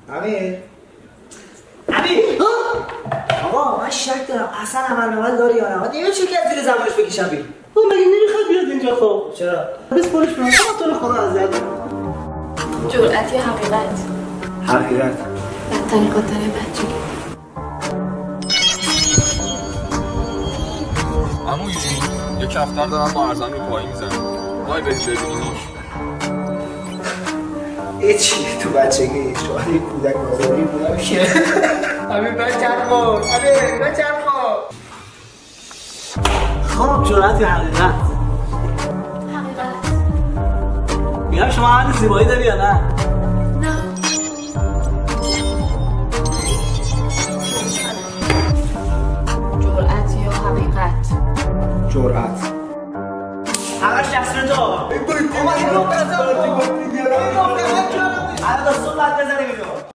امیر آقا من شک دارم اصلا عمل داری یا نه؟ دیگه چه که از زیر زبانش بکشم بیرون. مگه نمیخواد بیاد اینجا؟ خب چرا؟ بسپارش کنم تو رو خدا اذیت جرأت یا حقیقت؟ حقیقت. بدترین خاطره بچگی. عمو یه کفتر دارم با ارزن رو پایی میزنم. وای بریم ببینیمش. چی تو بچگی شما یه کودک نازنین بودم که امیر بچرخون خب جرأت یا حقیقت؟ حقیقت. میگم شما عمل زیبایی داری یا نه؟ نه. جرأت یا حقیقت؟ جرأت. همش دستور تو آقا یه نقطه بزن الان تا صبح باید بزنیم اینو